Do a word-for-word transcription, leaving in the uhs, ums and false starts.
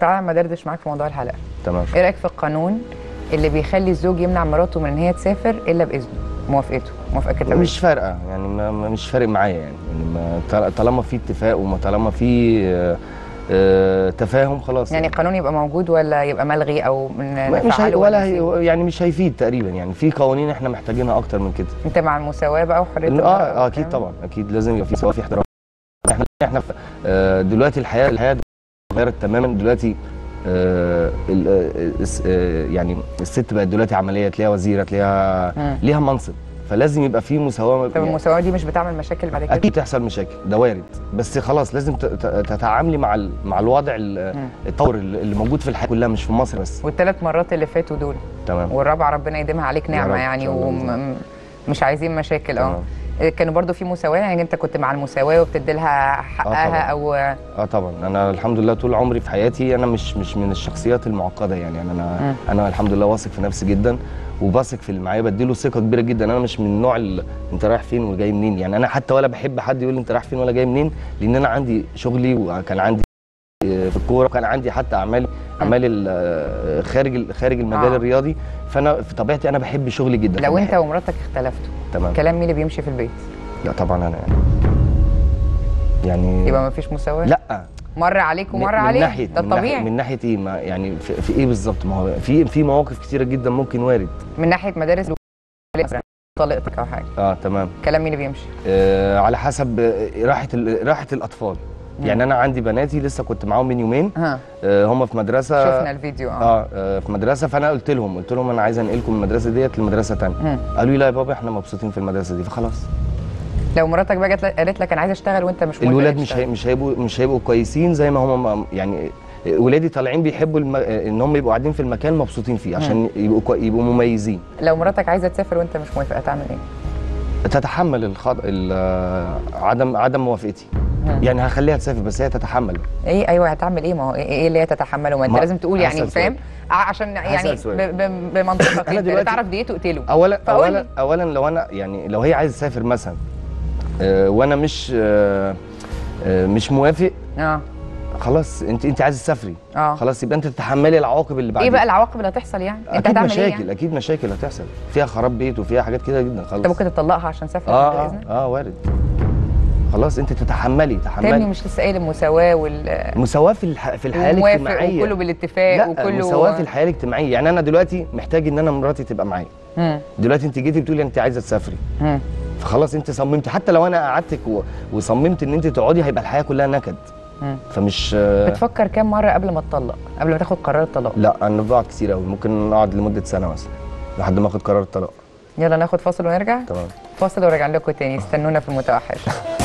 تعالى ما دردش معاك في موضوع الحلقه. تمام. ايه رايك في القانون اللي بيخلي الزوج يمنع مراته من ان هي تسافر الا باذنه، موافقته، موافقه كتابيه؟ مش فارقه يعني، ما مش فارق معايا يعني, يعني ما طالما في اتفاق وما طالما في آه آه تفاهم خلاص. يعني القانون يبقى موجود ولا يبقى ملغي او مش هي ولا هي يعني مش هيفيد تقريبا يعني. في قوانين احنا محتاجينها اكتر من كده. انت مع المساواه بقى وحريه اه اه اكيد طبعا، اكيد لازم يبقى في سواء، في احترام. احنا احنا آه دلوقتي الحياه الحياه اتغيرت تماما دلوقتي. آه آه يعني الست بقت دلوقتي عمليه، تلاقيها وزيره، تلاقيها ليها منصب، فلازم يبقى في مساواه. طب المساواه دي مش بتعمل مشاكل بعد كده؟ اكيد تحصل مشاكل، ده وارد، بس خلاص لازم تتعاملي مع مع الوضع التطور اللي موجود في الحياه كلها، مش في مصر بس. والثلاث مرات اللي فاتوا دول تمام، والرابعه ربنا يديمها عليك نعمه يعني، ومش عايزين مشاكل. اه كانوا برضو في مساواه يعني؟ انت كنت مع المساواه وبتدي لها حقها؟ آه او اه طبعا. انا الحمد لله طول عمري في حياتي انا مش مش من الشخصيات المعقده يعني. انا م. انا الحمد لله واثق في نفسي جدا، وبثق في اللي معايا، بديله ثقه كبيره جدا. انا مش من النوع اللي انت رايح فين وجاي منين يعني. انا حتى ولا بحب حد يقول لي انت رايح فين ولا جاي منين، لان انا عندي شغلي، وكان عندي في الكوره، وكان عندي حتى اعمال اعمال خارج خارج المجال آه. الرياضي. فانا في طبيعتي انا بحب شغلي جدا. لو انت ومراتك اختلفتوا، تمام، كلام مين اللي بيمشي في البيت؟ لا طبعا انا يعني يعني يبقى ما فيش مساواه؟ لا، مره عليك ومره عليه، ناحية ده الطبيعي. من ناحيه ايه؟ ما يعني في, في ايه بالظبط؟ ما هو في في مواقف كتيره جدا ممكن وارد. من ناحيه مدارس طليقتك او حاجه؟ اه تمام. كلام مين اللي بيمشي؟ آه على حسب راحه راحه الاطفال. مم. يعني انا عندي بناتي لسه كنت معاهم من يومين. ها. آه هم في مدرسه، شفنا الفيديو. اه, آه في مدرسه، فانا قلت لهم قلت لهم انا عايز انقلكم من المدرسه ديت لمدرسه ثانيه. قالوا لي لا يا بابا احنا مبسوطين في المدرسه دي، فخلاص. لو مراتك بقى جت قالت لك انا عايزه اشتغل وانت مش موافق، الولاد مش هي مش هيبقوا مش هيبقوا كويسين زي ما هم يعني. ولادي طالعين بيحبوا الم... ان هم يبقوا قاعدين في المكان مبسوطين فيه عشان مم. يبقوا كو... يبقوا مميزين. لو مراتك عايزه تسافر وانت مش موافق هتعمل ايه؟ تتحمل الخط... ال... عدم عدم موافقتي. مم. يعني هخليها تسافر بس هي تتحمل. ايه ايوه هتعمل ايه؟ ما هو ايه اللي هي تتحمله؟ ما انت ما... لازم تقول يعني، فاهم؟ عشان يعني ب... بمنطقك انت اللي تعرف دي تقتله. اولا اولا اولا لو انا يعني لو هي عايزه تسافر مثلا آه وانا مش آه آه مش موافق، اه خلاص انت انت عايزه تسافري، اه خلاص يبقى انت تتحملي العواقب اللي بعدين. ايه بقى العواقب اللي هتحصل يعني؟ انت هتعمل مشاكل ايه يعني؟ اكيد مشاكل هتحصل، فيها خراب بيت وفيها حاجات كده جدا. خلاص انت ممكن تطلقها عشان سافرت اه اه, آه وارد. خلاص انت تتحملي تحملي تاني. مش لسه قايل المساواه وال المساواه في الح... في الحياه الاجتماعيه، وكله بالاتفاق. لا وكله المساواه في الحياه الاجتماعيه. يعني انا دلوقتي محتاج ان انا مراتي تبقى معايا. دلوقتي انت جيتي بتقولي انت عايزه تسافري، مم. فخلاص انت صممتي. حتى لو انا قعدتك و... وصممت ان انت تقعدي هيبقى الحياه كلها نكد. مم. فمش بتفكر كام مره قبل ما تطلق، قبل ما تاخد قرار الطلاق؟ لا انا بقعد كتير قوي، ممكن اقعد لمده سنه مثلا لحد ما اخد قرار الطلاق. يلا ناخد فاصل ونرجع. تمام، فاصل وراجع لكم تاني. استنونا في المتوحش.